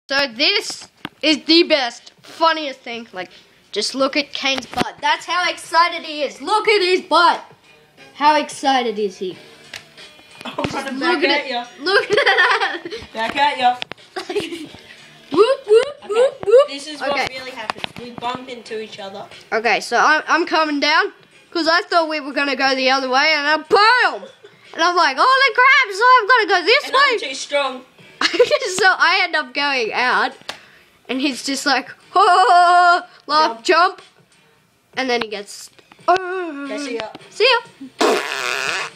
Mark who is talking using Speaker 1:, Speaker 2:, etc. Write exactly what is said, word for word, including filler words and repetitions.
Speaker 1: So this is the best, funniest thing. Like, just look at Kane's butt. That's how excited he is. Look at his butt. How excited is he?
Speaker 2: I'm running
Speaker 1: Look
Speaker 2: back
Speaker 1: at
Speaker 2: at
Speaker 1: it.
Speaker 2: you.
Speaker 1: Look at that.
Speaker 2: Back at you.
Speaker 1: Whoop, whoop,
Speaker 2: Okay,
Speaker 1: whoop, whoop.
Speaker 2: this is what
Speaker 1: Okay.
Speaker 2: really happens. We bump into each other.
Speaker 1: Okay, so I'm, I'm coming down because I thought we were going to go the other way, and I boom! And I'm like, holy crap, so I've got to go this
Speaker 2: And
Speaker 1: way.
Speaker 2: I'm too strong.
Speaker 1: So I end up going out, and he's just like, oh, laugh, jump, and then he gets, oh.
Speaker 2: Okay, see ya.
Speaker 1: See ya.